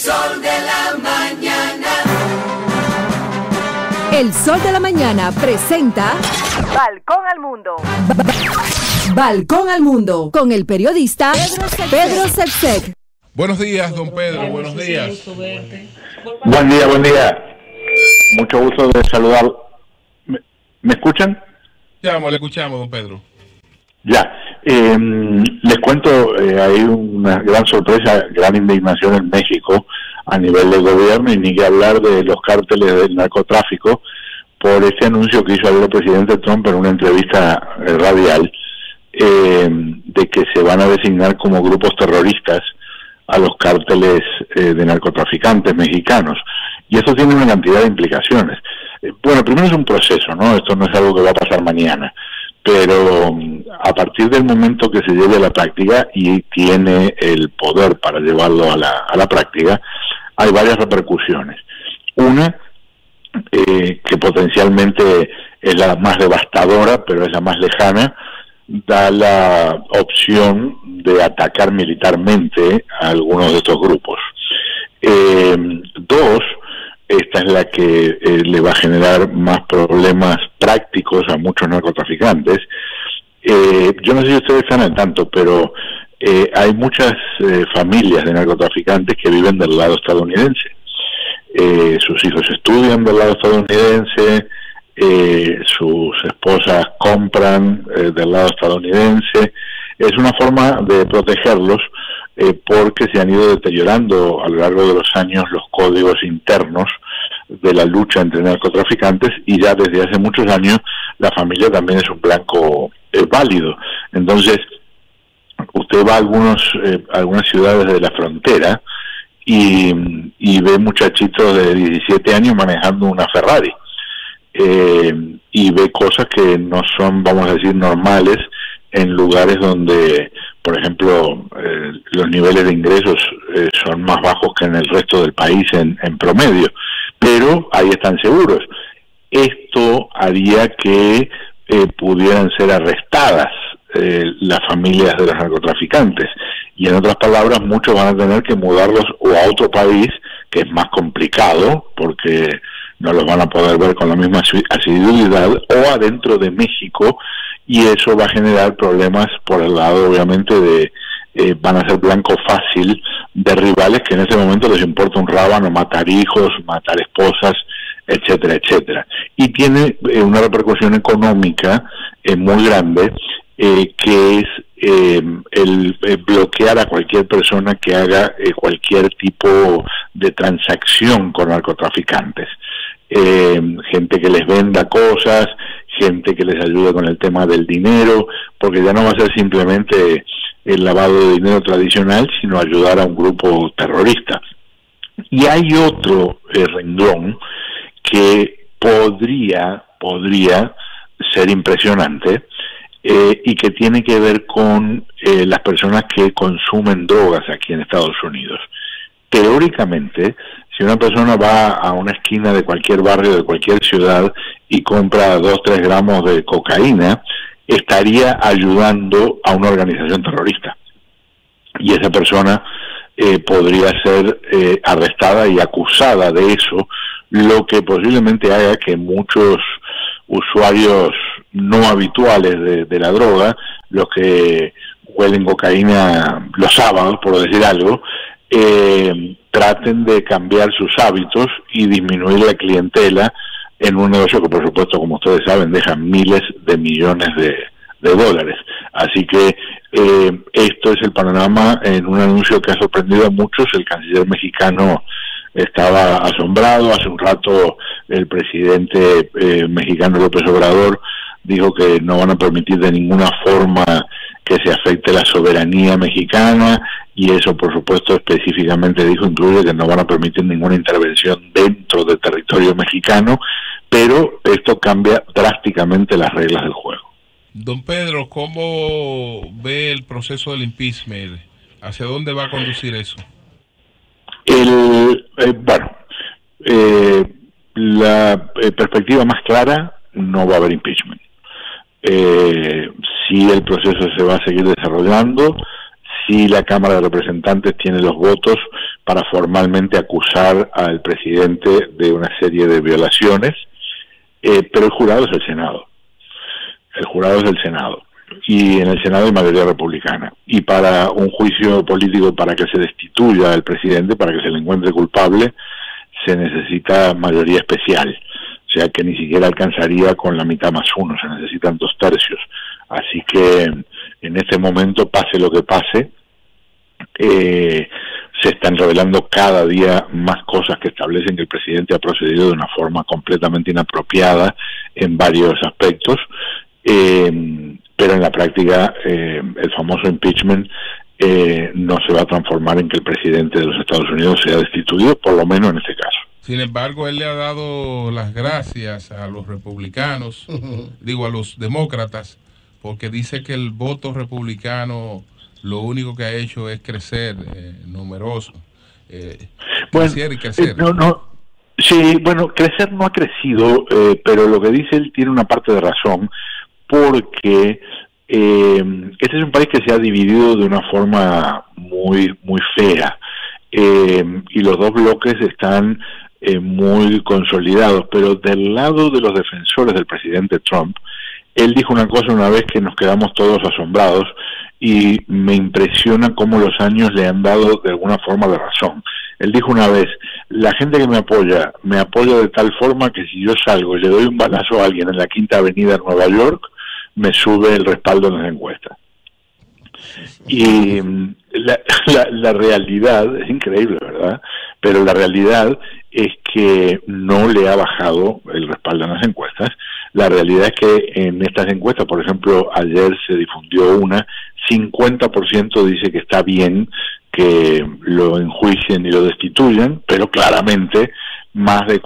sol de la mañana. El Sol de la Mañana presenta Balcón al Mundo. Balcón al Mundo con el periodista Pedro Sepsek. Buenos días, don Pedro, buenos días. Buen día, buen día. Mucho gusto de saludar. ¿Me escuchan? Le escuchamos, don Pedro. Ya. Les cuento, hay una gran sorpresa, gran indignación en México a nivel del gobierno, y ni que hablar de los cárteles del narcotráfico por este anuncio que hizo el presidente Trump en una entrevista radial, de que se van a designar como grupos terroristas a los cárteles de narcotraficantes mexicanos. Y eso tiene una cantidad de implicaciones. Bueno, primero es un proceso, ¿no? Esto no es algo que va a pasar mañana, pero a partir del momento que se lleve a la práctica, y tiene el poder para llevarlo a la práctica, hay varias repercusiones. Una, que potencialmente es la más devastadora, pero es la más lejana, da la opción de atacar militarmente a algunos de estos grupos. Dos, esta es la que le va a generar más problemas prácticos a muchos narcotraficantes. Yo no sé si ustedes están al tanto, pero hay muchas familias de narcotraficantes que viven del lado estadounidense. Sus hijos estudian del lado estadounidense, sus esposas compran del lado estadounidense. Es una forma de protegerlos, porque se han ido deteriorando a lo largo de los años los códigos internos de la lucha entre narcotraficantes, y ya desde hace muchos años la familia también es un blanco válido. Entonces, usted va a algunas ciudades de la frontera y ve muchachitos de 17 años manejando una Ferrari, y ve cosas que no son, vamos a decir, normales en lugares donde, por ejemplo, los niveles de ingresos son más bajos que en el resto del país en promedio, pero ahí están seguros. Esto haría que pudieran ser arrestadas las familias de los narcotraficantes, y en otras palabras, muchos van a tener que mudarlos o a otro país, que es más complicado porque no los van a poder ver con la misma asiduidad, o adentro de México, y eso va a generar problemas por el lado, obviamente, de van a ser blanco fácil de rivales que en ese momento les importa un rábano matar hijos, matar esposas, etcétera, etcétera. Y tiene una repercusión económica muy grande, que es el bloquear a cualquier persona que haga cualquier tipo de transacción con narcotraficantes. Gente que les venda cosas, gente que les ayude con el tema del dinero, porque ya no va a ser simplemente el lavado de dinero tradicional, sino ayudar a un grupo terrorista. Y hay otro renglón que podría ser impresionante, y que tiene que ver con las personas que consumen drogas aquí en Estados Unidos. Teóricamente, si una persona va a una esquina de cualquier barrio, de cualquier ciudad, y compra 2-3 gramos de cocaína, estaría ayudando a una organización terrorista. Y esa persona podría ser arrestada y acusada de eso, lo que posiblemente haga que muchos usuarios no habituales de la droga, los que huelen cocaína los sábados, por decir algo, traten de cambiar sus hábitos y disminuir la clientela en un negocio que, por supuesto, como ustedes saben, deja miles de millones de dólares. Así que esto es el panorama en un anuncio que ha sorprendido a muchos. El canciller mexicano estaba asombrado. Hace un rato el presidente mexicano López Obrador dijo que no van a permitir de ninguna forma que se afecte la soberanía mexicana, y eso, por supuesto, específicamente dijo, incluye que no van a permitir ninguna intervención dentro del territorio mexicano, pero esto cambia drásticamente las reglas del juego. Don Pedro, ¿cómo ve el proceso del impeachment? ¿Hacia dónde va a conducir eso? La perspectiva más clara, no va a haber impeachment. Si el proceso se va a seguir desarrollando, si la Cámara de Representantes tiene los votos para formalmente acusar al presidente de una serie de violaciones, pero el jurado es el Senado. El jurado es el Senado. Y en el Senado hay mayoría republicana. Y para un juicio político, para que se destituya al presidente, para que se le encuentre culpable, se necesita mayoría especial. O sea que ni siquiera alcanzaría con la mitad más uno, se necesitan 2/3. Así que en este momento, pase lo que pase, se están revelando cada día más cosas que establecen que el presidente ha procedido de una forma completamente inapropiada en varios aspectos, pero en la práctica el famoso impeachment no se va a transformar en que el presidente de los Estados Unidos sea destituido, por lo menos en este caso. Sin embargo, él le ha dado las gracias a los republicanos, digo a los demócratas, porque dice que el voto republicano lo único que ha hecho es crecer, numeroso, crecer y crecer. Sí, bueno, crecer no ha crecido, pero lo que dice él tiene una parte de razón, porque este es un país que se ha dividido de una forma muy fea, y los dos bloques están muy consolidados, pero del lado de los defensores del presidente Trump, él dijo una cosa una vez que nos quedamos todos asombrados, y me impresiona cómo los años le han dado de alguna forma de razón. Él dijo una vez: la gente que me apoya de tal forma que si yo salgo y le doy un balazo a alguien en la Quinta Avenida de Nueva York, me sube el respaldo en las encuestas. Y la realidad, es increíble, ¿verdad? Pero la realidad es que no le ha bajado el respaldo en las encuestas. La realidad es que en estas encuestas, por ejemplo, ayer se difundió una, 50% dice que está bien que lo enjuicien y lo destituyan, pero claramente más de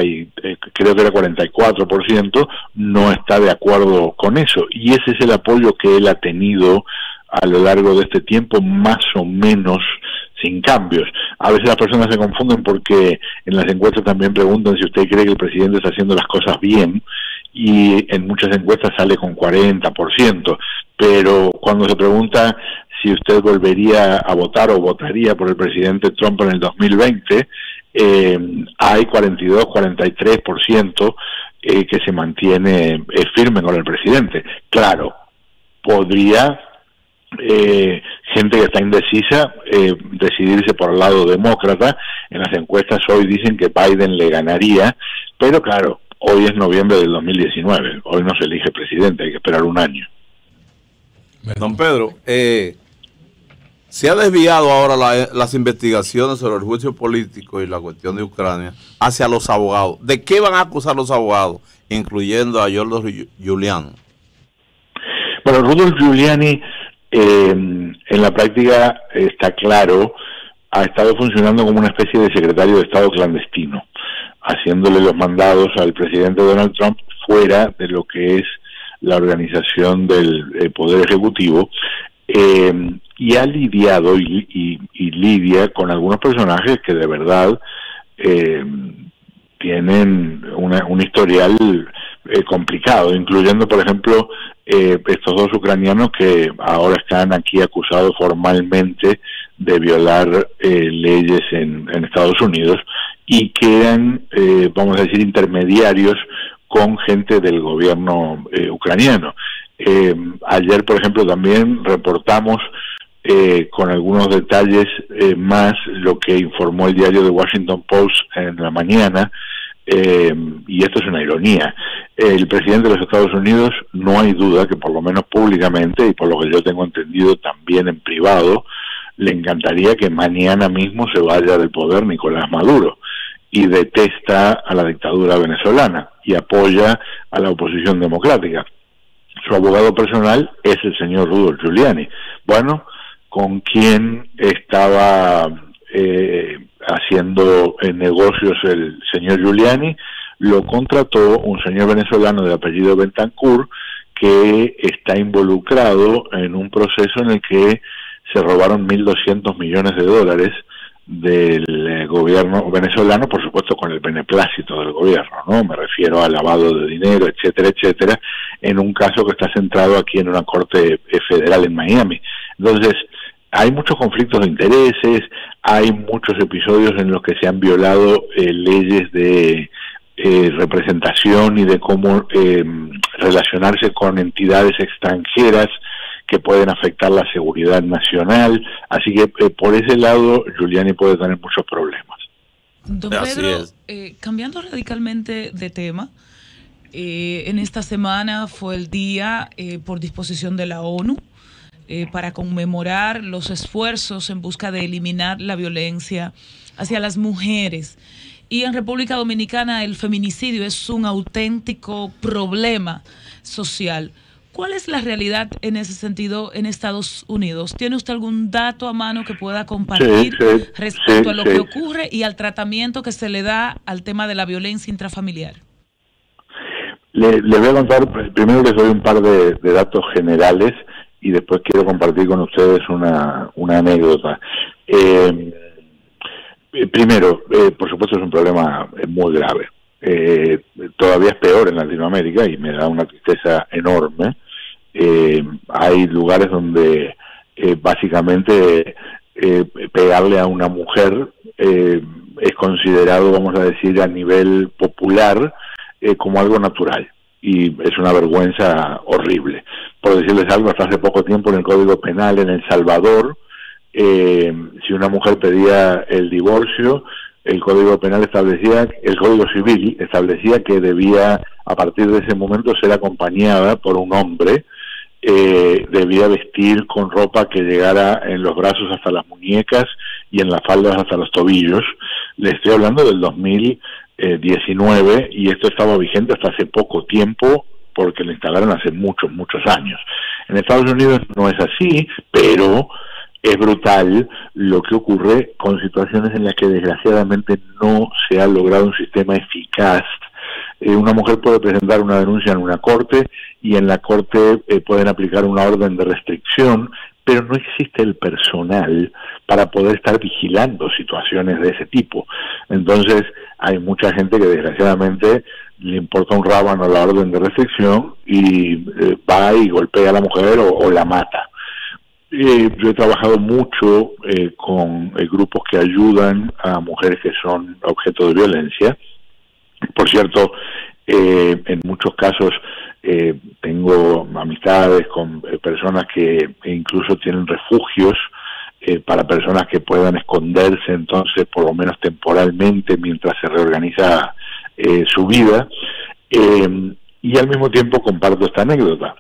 44% no está de acuerdo con eso. Y ese es el apoyo que él ha tenido a lo largo de este tiempo, más o menos sin cambios. A veces las personas se confunden porque en las encuestas también preguntan si usted cree que el presidente está haciendo las cosas bien, y en muchas encuestas sale con 40%, pero cuando se pregunta si usted volvería a votar o votaría por el presidente Trump en el 2020, hay 42-43% que se mantiene firme con el presidente. Claro, podría gente que está indecisa decidirse por el lado demócrata. En las encuestas hoy dicen que Biden le ganaría, pero claro, hoy es noviembre del 2019, hoy no se elige presidente, hay que esperar un año. Don Pedro, se ha desviado ahora las investigaciones sobre el juicio político y la cuestión de Ucrania hacia los abogados. ¿De qué van a acusar los abogados, incluyendo a Rudolph Giuliani? Bueno, Rudolph Giuliani en la práctica está claro, ha estado funcionando como una especie de secretario de Estado clandestino, haciéndole los mandados al presidente Donald Trump fuera de lo que es la organización del Poder Ejecutivo, y ha lidiado y lidia con algunos personajes que de verdad tienen un historial complicado, incluyendo, por ejemplo, estos dos ucranianos que ahora están aquí acusados formalmente de violar leyes en Estados Unidos, y que eran, vamos a decir, intermediarios con gente del gobierno ucraniano. Ayer, por ejemplo, también reportamos con algunos detalles más lo que informó el diario The Washington Post en la mañana, y esto es una ironía. El presidente de los Estados Unidos, no hay duda que por lo menos públicamente, y por lo que yo tengo entendido también en privado, le encantaría que mañana mismo se vaya del poder Nicolás Maduro, y detesta a la dictadura venezolana y apoya a la oposición democrática. Su abogado personal es el señor Rudolph Giuliani. Bueno, ¿con quién estaba haciendo negocios el señor Giuliani? Lo contrató un señor venezolano de apellido Bentancur, que está involucrado en un proceso en el que se robaron $1.200 millones del gobierno venezolano, por supuesto con el beneplácito del gobierno, ¿no? Me refiero al lavado de dinero, etcétera, etcétera, en un caso que está centrado aquí en una corte federal en Miami. Entonces, hay muchos conflictos de intereses, hay muchos episodios en los que se han violado leyes de representación y de cómo relacionarse con entidades extranjeras que pueden afectar la seguridad nacional, así que por ese lado Giuliani puede tener muchos problemas. Don Pedro, cambiando radicalmente de tema, en esta semana fue el día, por disposición de la ONU, para conmemorar los esfuerzos en busca de eliminar la violencia hacia las mujeres. Y en República Dominicana el feminicidio es un auténtico problema social. ¿Cuál es la realidad en ese sentido en Estados Unidos? ¿Tiene usted algún dato a mano que pueda compartir respecto a lo que ocurre y al tratamiento que se le da al tema de la violencia intrafamiliar? Le voy a contar, primero les doy un par de datos generales y después quiero compartir con ustedes una anécdota. Primero, por supuesto es un problema muy grave. Todavía es peor en Latinoamérica y me da una tristeza enorme. Hay lugares donde básicamente pegarle a una mujer es considerado, vamos a decir, a nivel popular como algo natural, y es una vergüenza horrible. Por decirles algo, hasta hace poco tiempo en el Código Penal en El Salvador, si una mujer pedía el divorcio, el Código Penal establecía, el Código Civil establecía que debía, a partir de ese momento, ser acompañada por un hombre, debía vestir con ropa que llegara en los brazos hasta las muñecas y en las faldas hasta los tobillos. Le estoy hablando del 2019 y esto estaba vigente hasta hace poco tiempo porque lo instalaron hace muchos años. En Estados Unidos no es así, pero es brutal lo que ocurre con situaciones en las que desgraciadamente no se ha logrado un sistema eficaz. Una mujer puede presentar una denuncia en una corte y en la corte pueden aplicar una orden de restricción, pero no existe el personal para poder estar vigilando situaciones de ese tipo. Entonces hay mucha gente que desgraciadamente le importa un rábano la orden de restricción y va y golpea a la mujer o la mata. Yo he trabajado mucho con grupos que ayudan a mujeres que son objeto de violencia. Por cierto, en muchos casos tengo amistades con personas que incluso tienen refugios para personas que puedan esconderse, entonces por lo menos temporalmente mientras se reorganiza su vida. Y al mismo tiempo comparto esta anécdota.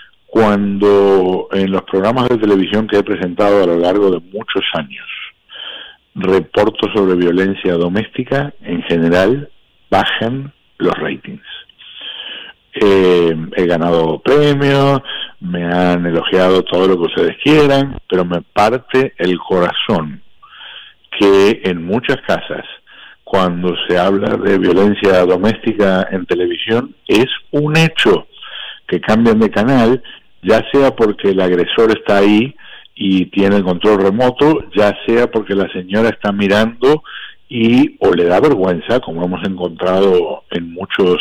Cuando en los programas de televisión que he presentado a lo largo de muchos años reporto sobre violencia doméstica, en general bajan los ratings. He ganado premios, me han elogiado todo lo que ustedes quieran, pero me parte el corazón que en muchas casas, cuando se habla de violencia doméstica en televisión, es un hecho que cambian de canal, ya sea porque el agresor está ahí y tiene el control remoto, ya sea porque la señora está mirando y o le da vergüenza, como hemos encontrado en muchos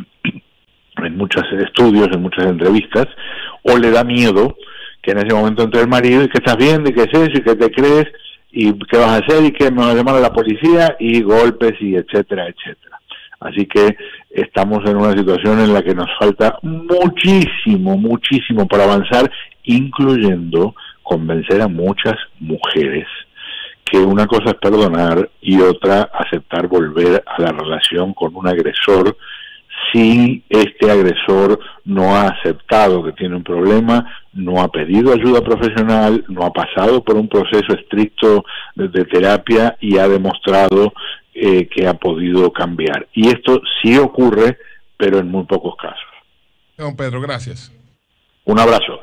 estudios, en muchas entrevistas, o le da miedo que en ese momento entre el marido y que estás viendo y qué es eso y qué te crees y qué vas a hacer y que me va a llamar a la policía y golpes y etcétera, etcétera. Así que estamos en una situación en la que nos falta muchísimo por avanzar, incluyendo convencer a muchas mujeres que una cosa es perdonar y otra aceptar volver a la relación con un agresor si este agresor no ha aceptado que tiene un problema, no ha pedido ayuda profesional, no ha pasado por un proceso estricto de terapia y ha demostrado que ha podido cambiar. Y esto sí ocurre, pero en muy pocos casos. Don Pedro, gracias. Un abrazo.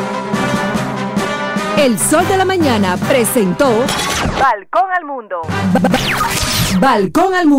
El Sol de la Mañana presentó Balcón al Mundo. Balcón al Mundo.